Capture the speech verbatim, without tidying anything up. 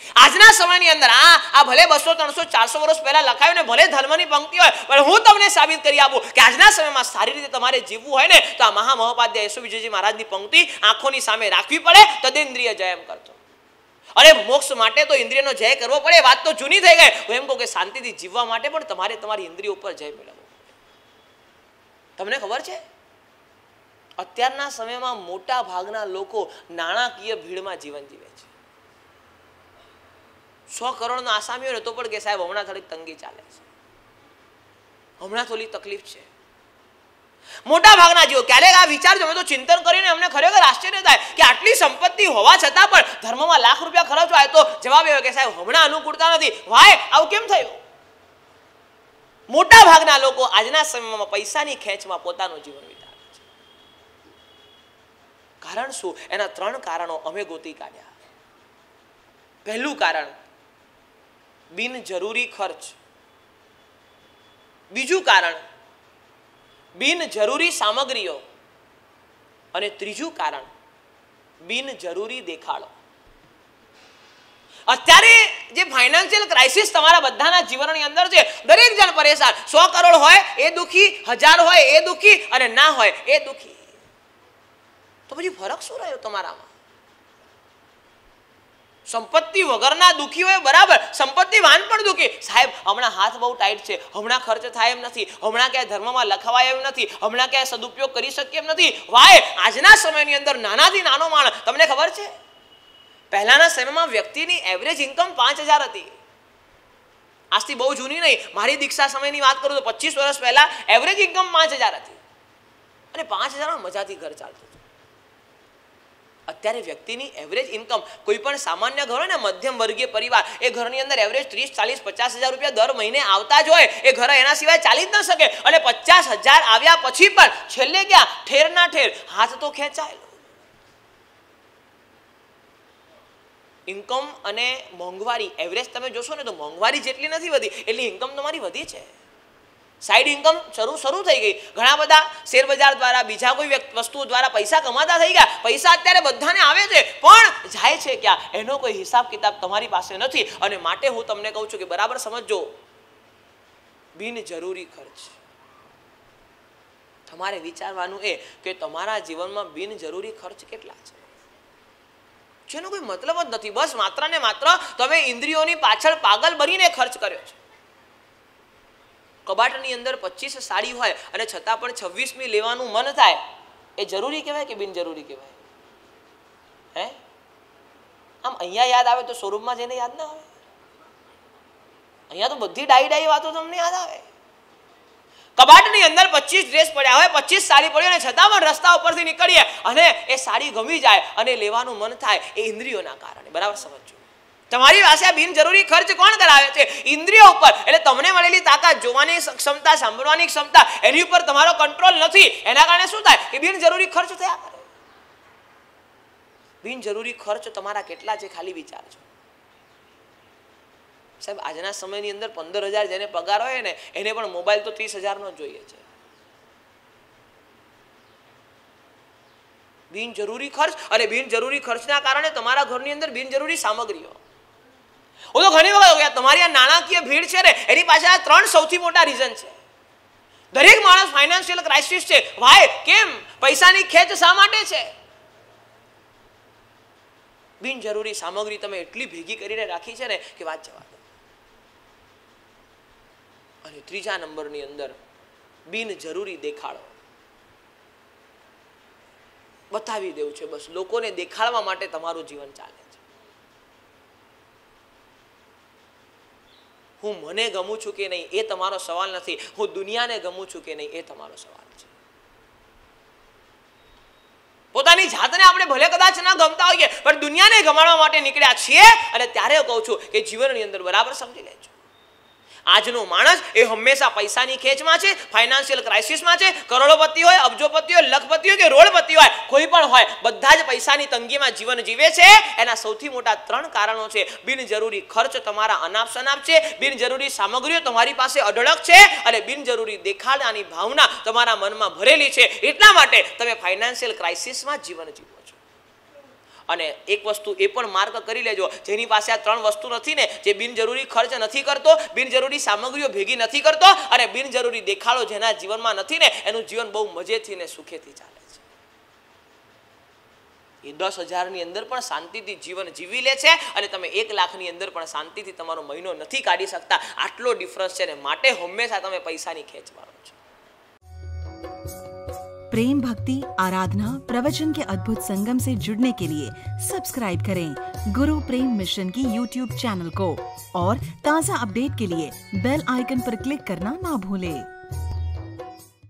આજના સમયની અંદર આ આ ભલે બસો ત્રણસો ચારસો વર્ષ પહેલા લખાયું ને ભલે ધર્મની પંક્તિ હોય, પણ હું તમને સાબિત કરી આપું કે આજના સમયમાં સારી રીતે તમારે જીવવું હોય ને તો આ મહામહોપાધ્યાય યશુ વિજયજી મહારાજની પંક્તિ આંખોની સામે રાખવી પડે. તદેન્દ્રિય જય એમ કરતો. અરે મોક્ષ માટે તો ઇન્દ્રિયનો જય કરવો પડે, વાત તો જૂની થઈ ગઈ. હું એમ કહું કે શાંતિથી જીવવા માટે પણ તમારે તમારી ઇન્દ્રિયો ઉપર જય મેળવવો. તમને ખબર છે અત્યારના સમયમાં મોટા ભાગના લોકો નાણાકીય ભીડમાં જીવન જીવે છે. સો કરોડનો આસામી હોય તો પણ કે સાહેબ હમણાં થોડીક તંગી ચાલે છે, હમણાં થોડી તકલીફ છે. મોટા ભાગના જીવો ક્યારેક આ વિચારજો, અમે તો ચિંતન કરીને અમને ખરેખર આશ્ચર્ય થાય કે આટલી સંપત્તિ હોવા છતાં પણ ધર્મમાં લાખ રૂપિયા ખર્ચ હોય તો જવાબ એવો કે સાહેબ હમણાં અનુકૂળતા નથી. વાય આવું કેમ થયું? મોટા ભાગના લોકો આજના સમયમાં પૈસાની ખેંચમાં પોતાનું જીવન વિતાવે છે. કારણ શું? એના ત્રણ કારણો અમે ગોતી કાઢ્યા. પહેલું કારણ બિનજરૂરી ખર્ચ. બીજું કારણ બિનજરૂરી સામગ્રીઓ. અને ત્રીજું કારણ બિનજરૂરી દેખાડો. અત્યારે જે ફાઇનાન્શિયલ ક્રાઇસિસ તમારા બધાના જીવનની અંદર છે, દરેક જણ પરેશાન. સો કરોડ હોય એ દુઃખી, હજાર હોય એ દુઃખી, અને ના હોય એ દુઃખી. તો પછી ફરક શું રહ્યો તમારામાં? સંપત્તિ વગરના દુઃખી હોય બરાબર, સંપત્તિવાન પણ દુઃખી. સાહેબ હમણાં હાથ બહુ ટાઈટ છે, હમણાં ખર્ચ થાય એમ નથી, હમણાં ક્યાંય ધર્મમાં લખવાય એમ નથી, હમણાં ક્યાંય સદુપયોગ કરી શકીએ એમ નથી. વાય આજના સમયની અંદર નાનાથી નાનો માણસ, તમને ખબર છે પહેલાના સમયમાં વ્યક્તિની એવરેજ ઇન્કમ પાંચ હજાર હતી. આજથી બહુ જૂની નહીં, મારી દીક્ષા સમયની વાત કરું તો પચીસ વર્ષ પહેલા એવરેજ ઇન્કમ પાંચ હજાર હતી, અને પાંચ હજારમાં મજાથી ઘર ચાલતું હતું. અત્યારે વ્યક્તિની એવરેજ ઇન્કમ, કોઈ પણ સામાન્ય ઘર હોય ને, મધ્યમ વર્ગીય પરિવાર, એ ઘરની અંદર એવરેજ ત્રીસ ચાલીસ પચાસ હજાર રૂપિયા દર મહિને આવતા જ હોય. એ ઘર એના સિવાય ચાલી જ ન શકે. અને પચાસ હજાર આવ્યા પછી પણ છેલ્લે ક્યાં? ઠેર ના ઠેર હાથ તો ખેંચાયેલો. ઇન્કમ અને મોંઘવારી એવરેજ તમે જોશો ને તો મોંઘવારી જેટલી નથી વધી એટલી ઇન્કમ તમારી વધી છે. સાઈડ ઇન્કમ શરૂ શરૂ થઈ ગઈ. ઘણા બધા શેર બજાર દ્વારા, બીજા કોઈ વસ્તુઓ દ્વારા પૈસા કમાતા થઈ ગયા. પૈસા અત્યારે બધાને આવે છે, પણ જાય છે ક્યાં એનો કોઈ હિસાબ કિતાબ તમારી પાસે નથી. અને માટે હું તમને કહું છું કે બરાબર સમજો, બિનજરૂરી ખર્ચ. તમારે વિચારવાનું એ કે તમારા જીવનમાં બિનજરૂરી ખર્ચ કેટલા છે, જેનો કોઈ મતલબ જ નથી. બસ માત્ર ને માત્ર તમે ઇન્દ્રિયોની પાછળ પાગલ બનીને ખર્ચ કર્યો છે. કબાટની અંદર પચીસ સાડી હોય અને છતાં પણ છવ્વીસમી લેવાનું મન થાય, એ જરૂરી કહેવાય કે બિનજરૂરી કહેવાય? હે આમ અહીંયા યાદ આવે તો શોરૂમમાં જઈને યાદ ના આવે? અહીંયા તો બધી ડાઈ ડાઈ વાતો તમને યાદ આવે. કબાટની અંદર પચીસ ડ્રેસ પડ્યા હોય, પચીસ સાડી પડી, અને છતાં પણ રસ્તા ઉપરથી નીકળીએ અને એ સાડી ગમી જાય અને લેવાનું મન થાય, એ ઇન્દ્રિયોના કારણે. બરાબર સમજો. તમારી પાસે આ બિનજરૂરી ખર્ચ કોણ કરાવે છે? ઇન્દ્રિયો ઉપર. એટલે તમને મળેલી તાકાત, જોવાની ક્ષમતા, સાંભળવાની ક્ષમતા, એની ઉપર તમારો કંટ્રોલ નથી. એના કારણે શું થાય કે બિનજરૂરી ખર્ચ થયા કરે. બિનજરૂરી ખર્ચ તમારા કેટલા છે ખાલી વિચારજો. સાહેબ આજના સમયની અંદર પંદર હજાર જેને પગાર હોય ને એને પણ મોબાઈલ તો ત્રીસ હજાર નો જોઈએ છે. બિનજરૂરી ખર્ચ. અને બિનજરૂરી ખર્ચના કારણે તમારા ઘરની અંદર બિનજરૂરી સામગ્રીઓ. હું તો ઘણી વખત તમારી આ નાણાકીય ભીડ છે ને એની પાછળ આ ત્રણ સૌથી મોટા રીઝન છે. દરેક માણસ ફાઇનાન્શિયલ ક્રાઇસિસ છે. વાય કેમ? પૈસાની ખેંચ શા માટે છે? બિનજરૂરી સામગ્રી તમે એટલી ભેગી કરીને રાખી છે ને કે વાત જવા દો. અને ત્રીજા નંબરની અંદર બિનજરૂરી દેખાડો. બતાવી દેવું છે, બસ લોકોને દેખાડવા માટે તમારું જીવન ચાલે છે. હું મને ગમું છું કે નહીં એ તમારો સવાલ નથી, હું દુનિયાને ગમું છું કે નહીં એ તમારો સવાલ છે. પોતાની જાતને આપણે ભલે કદાચ ના ગમતા હોઈએ પણ દુનિયાને ગમાડવા માટે નીકળ્યા છીએ. અને ત્યારે કહું છું કે જીવનની અંદર બરાબર સમજી લેજો, આજનો માણસ એ હંમેશા પૈસાની ખેંચમાં છે, ફાઇનાન્શિયલ ક્રાઇસિસમાં છે. કરોડોપતિ હોય, અબજોપતિ હોય, લખપતિ હોય કે રોડપતિ હોય, કોઈ પણ હોય, બધા જ પૈસાની તંગીમાં જીવન જીવે છે. એના સૌથી મોટા ત્રણ કારણો છે. બિનજરૂરી ખર્ચ તમારા અનાપ શનાપ છે, બિનજરૂરી સામગ્રીઓ તમારી પાસે અઢળક છે, અને બિનજરૂરી દેખાડાની ભાવના તમારા મનમાં ભરેલી છે. એટલા માટે તમે ફાઇનાન્શિયલ ક્રાઇસિસમાં જીવન જીવો છો. અને એક વસ્તુ એ પણ માર્ક કરી લેજો, જેની પાસે આ ત્રણ વસ્તુ નથી ને, જે બિનજરૂરી ખર્ચ નથી કરતો, બિનજરૂરી સામગ્રીઓ ભેગી નથી કરતો અને બિનજરૂરી દેખાડો જેના જીવનમાં નથી ને, એનું જીવન બહુ મજેથી ને સુખેથી ચાલે છે. એ દસ હજારની અંદર પણ શાંતિથી જીવન જીવી લે છે અને તમે એક લાખની અંદર પણ શાંતિથી તમારો મહિનો નથી કાઢી શકતા. આટલો ડિફરન્સ છે ને માટે હંમેશા તમે પૈસાની ખેંચવાનો છો. प्रेम भक्ति आराधना प्रवचन के अद्भुत संगम से जुड़ने के लिए सब्सक्राइब करें गुरु प्रेम मिशन की यूट्यूब चैनल को और ताज़ा अपडेट के लिए बेल आइकन पर क्लिक करना ना भूलें.